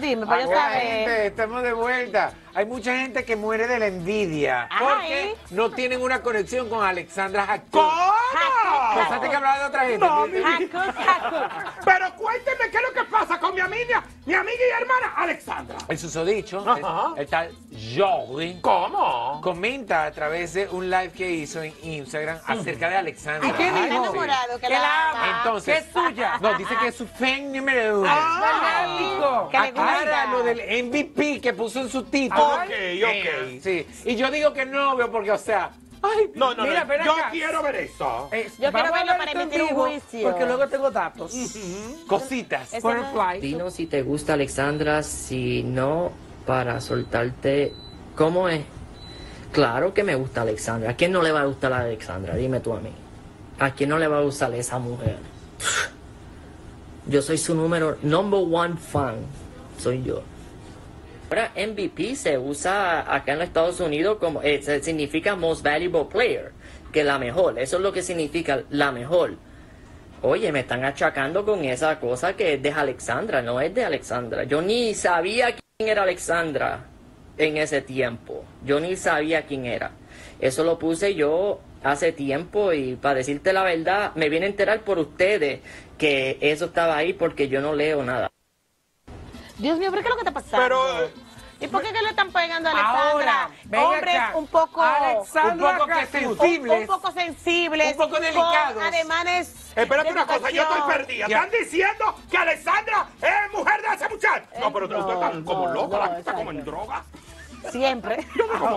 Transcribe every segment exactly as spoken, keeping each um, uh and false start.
dime, para yo Hola, saber. gente, estamos de vuelta. Hay mucha gente que muere de la envidia Ay. porque no tienen una conexión con Alexandra Hackett. ¿Cómo? Pensaste que hablaba de otra gente. No, mi Hackett, Hackett. Pero cuénteme qué es lo que pasa con mi amiga, mi amiga y hermana Alexandra. El susodicho, Ajá. el, el tal Jordi, ¿Cómo? comenta a través de un live que hizo en Instagram acerca de Alexandra. Ay, que Ay, está sí. enamorado, que Que la la ama. ama. Entonces, Que es suya. No, dice que es su fan número uno. Fanático. Que le Aclara gusta. lo del M V P que puso en su título. Ok, ok. Sí. Y yo digo que no, veo porque, o sea, ay, No, no, Mira, no. ven Yo acá. quiero ver eso. Eh, Yo vamos quiero a verlo hablar para emitir un contigo, juicio. Porque luego tengo datos. cositas. Ese Por no- el fly. Dinos si te gusta Alexandra, si no, para soltarte. ¿Cómo es? Claro que me gusta Alexandra. ¿A quién no le va a gustar a Alexandra? Dime tú a mí. ¿A quién no le va a gustar esa mujer? Yo soy su número number one fan. Soy yo. Ahora M V P se usa acá en los Estados Unidos como eh, se- significa most valuable player, que la mejor. Eso es lo que significa la mejor. Oye, me están achacando con esa cosa que es de Alexandra, no es de Alexandra. Yo ni sabía quién era Alexandra en ese tiempo. Yo ni sabía quién era. Eso lo puse yo hace tiempo y para decirte la verdad, me vine a enterar por ustedes que eso estaba ahí porque yo no leo nada. Dios mío, ¿pero qué es lo que está pasando? Pero, ¿Y por qué que le están pegando a Alexandra? Ahora, ven Hombres acá. un poco... Alexandra un poco que Hackett. un, sensibles. un poco sensibles. Un poco delicados. Con ademanes... espérate de una cosa, yo estoy educación. perdida. Ya. ¿Están diciendo que Alexandra es mujer de ese muchacho? No, pero no, usted está como no, loca, no, la está como en exacto. droga. Siempre.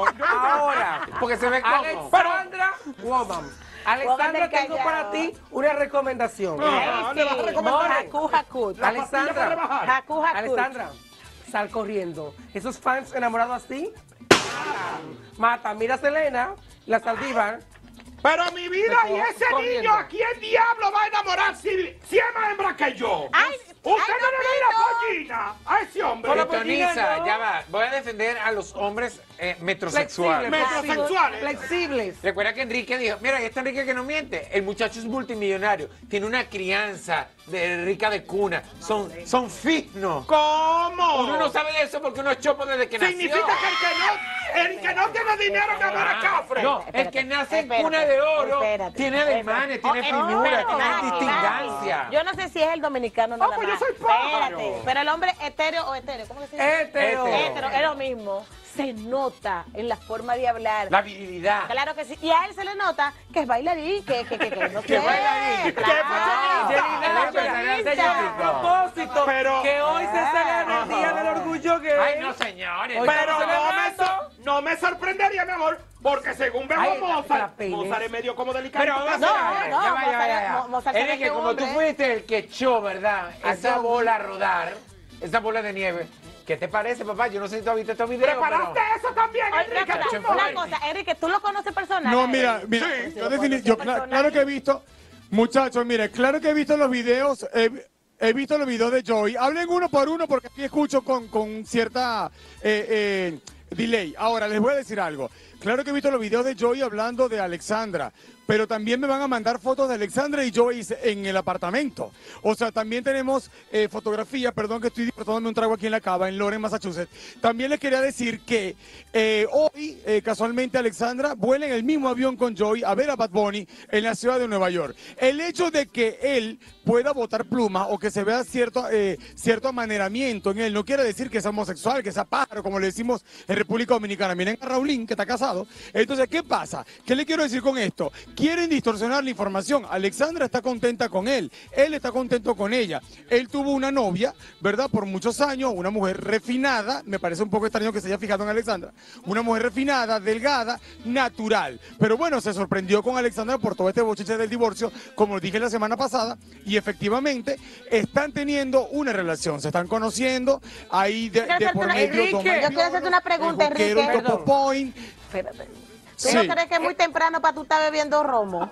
Ahora, Porque se ve como. Alexandra Woman. Alexandra, Woman tengo callado. para ti una recomendación. Ah, le vas a recomendar. Haku, Haku. La pastilla para Alexandra. rebajar. Haku, Haku. Alexandra, sal corriendo. Esos fans enamorados así, matan. Matan. Mira a Selena, la Saldívar. Pero mi vida, ¿y ese Corriendo. niño a quién diablo va a enamorar si, si es más hembra que yo? Ay, ¿Usted ay, no le ve la pollina a ese hombre? Con la pollina, Pitoniza, ¿no? ya va. Voy a defender a los hombres eh, metrosexuales. Flexibles. Metrosexuales. Flexibles. Recuerda que Enrique dijo, mira, este Enrique que no miente, el muchacho es multimillonario, tiene una crianza de rica de cuna, son, son finos. ¿Cómo? Uno no sabe de eso porque uno es chopo desde que Significa nació. que el que no, el que no tiene dinero que amor es cafre. No, el Espérate, que nace en espérate, cuna de oro espérate, tiene ademanes, espérate. tiene Oh, finura, espérate, tiene espérate, distingancia. espérate. Yo no sé si es el dominicano nada pues yo más. soy pájaro. Espérate, pero el hombre etéreo o etéreo, ¿cómo que se dice? Hetero. Hetero, es lo mismo. Se nota en la forma de hablar. La virilidad. Claro que sí. Y a él se le nota que es bailarín, que, que, que, que no Que sé. bailarín. Claro. Que Yelida, Pero pero es señor, a propósito, Pero- que hoy se celebra el Día del Orgullo gay. Ay, no, señores. Oye, Pero estamos no me, celebrando. so- no me sorprendería, mi amor, porque según veo Ay, a la Mozart, pena. Mozart es medio como delicado. Pero vamos No, a ver, no, ya va, ya va, ya va. Mozart- Mozart Enrique, es como tú hombre. fuiste el que echó, ¿verdad? Esa bola a rodar, esa bola de nieve. ¿Qué te parece, papá? Yo no sé si tú has visto estos videos, ¿Preparaste pero... eso también, Oye, Enrique? una cosa, Mucho una fuerte. cosa, Enrique, ¿tú lo conoces personal? No, mira, mira, Sí. yo, defini- yo cla- claro que he visto, muchachos, mire, claro que he visto los videos, he, he visto los videos de Joey. Hablen uno por uno porque aquí escucho con, con cierta eh, eh, delay. Ahora, les voy a decir algo. Claro que he visto los videos de Joey hablando de Alexandra, pero también me van a mandar fotos de Alexandra y Joey en el apartamento. O sea, también tenemos eh, fotografías, perdón que estoy disfrutando un trago aquí en la cava, en Lawrence, Massachusetts. También les quería decir que eh, hoy, eh, casualmente, Alexandra vuela en el mismo avión con Joey a ver a Bad Bunny en la ciudad de Nueva York. El hecho de que él pueda botar pluma o que se vea cierto, eh, cierto amaneramiento en él no quiere decir que sea homosexual, que sea pájaro, como le decimos en República Dominicana. Miren a Raulín, que está casado. Entonces, ¿qué pasa? ¿Qué le quiero decir con esto? Quieren distorsionar la información. Alexandra está contenta con él, él está contento con ella. Él tuvo una novia, ¿verdad? Por muchos años, una mujer refinada, me parece un poco extraño que se haya fijado en Alexandra, una mujer refinada, delgada, natural. Pero bueno, se sorprendió con Alexandra por todo este bochiche del divorcio, como dije la semana pasada, y efectivamente están teniendo una relación, se están conociendo, ahí de, de por medio Enrique, toman yo quiero hacerte una pregunta, el juquero, Enrique. Topo Point. Espérate. ¿Tú Sí. no crees que es muy temprano para tú estar bebiendo romo?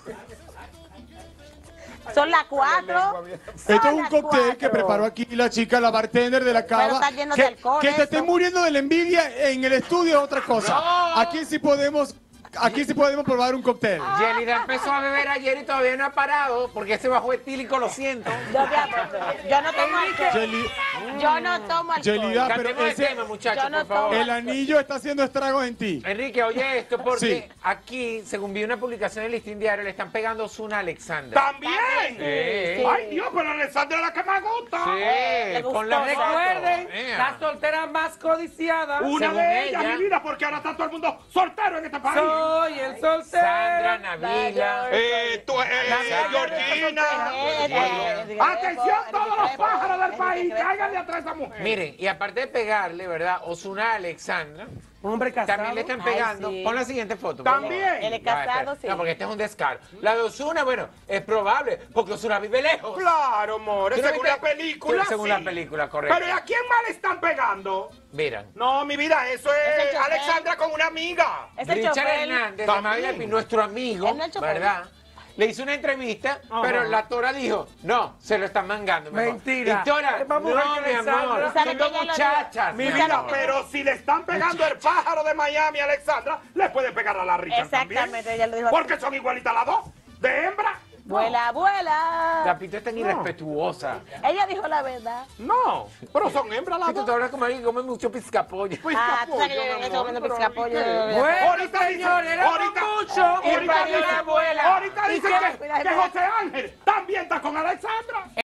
Son las cuatro. Esto es un cóctel que preparó aquí la chica, la bartender de la Pero cava. está lleno que, de alcohol que te eso. estés muriendo de la envidia en el estudio es otra cosa. No. Aquí sí podemos aquí sí podemos probar un cóctel. Yelida empezó a beber ayer y todavía no ha parado porque ese bajo etílico, lo siento. Yo, mi amor, yo no tomo alcohol. Yeli- Yo no tomo alcohol. Yelida, pero Cambiemos de ese, tema, muchachos, yo no por favor. tomo- el anillo está haciendo estragos en ti. Enrique, oye esto, porque Sí. aquí, según vi una publicación en el Listín Diario, le están pegando a Ozuna a Alexandra. ¡También! Sí. ¡Ay, Dios, pero Alexandra es la que me gusta! Sí, gustó. con la foto. Recuerden, Ea. la soltera más codiciada. Una Según de ellas, ella. mi vida, porque ahora está todo el mundo soltero en este país. Soy el soltero. Sandra, Navila. Eh, tú, eh, Georgina. Eh, eh, eh, Atención, eh, todos los eh, pájaros del eh, país, eh, cáiganle atrás a esa mujer. Miren, y aparte de pegarle, ¿verdad? Ozuna a Alexandra, Un hombre casado. también le están Ay, pegando. sí. Pon la siguiente foto. por favor. También. Él es Ya, casado, espera. sí. No, porque este es un descaro. La de Ozuna, bueno, es probable, porque Ozuna vive lejos. Claro, amor, ¿Tú no según viste? la película. Sí, según sí. la película, correcto. Pero ¿y a quién más le están pegando? Miran. No, mi vida, eso Ese es chofer. Alexandra con una amiga. Ese Richard chofer. Hernández, de También. Miami, nuestro amigo, Él no es chofer. ¿verdad? Le hizo una entrevista, Ajá. pero la Tora dijo, no, se lo están mangando. mejor. Mentira. Y Tora, Es más mujer no, que mi Alexandra. amor, ¿Sabe son que dos ella lo muchachas. Mi Esa vida, no- pero si le están pegando el pájaro de Miami a Alexandra, le puede pegar a la Richard también. Exactamente, ella lo dijo. Porque son igualitas las dos, de hembra. Vuela, vuela. La pito es tan irrespetuosa. Ella dijo la verdad. No, pero son hembras las Pito, dos. tú hablas como alguien que come mucho piscapollo. Pues, Ah, tú sabes que capullo, yo en mi ese amor, momento pero piscapollo. ¿y qué? Bueno, Ahorita dice- señores, era ahorita- mucho. ahorita Y parió dice- la abuela. Ahorita ¿Y dicen qué? que, que José Ángel también está con Alexandra.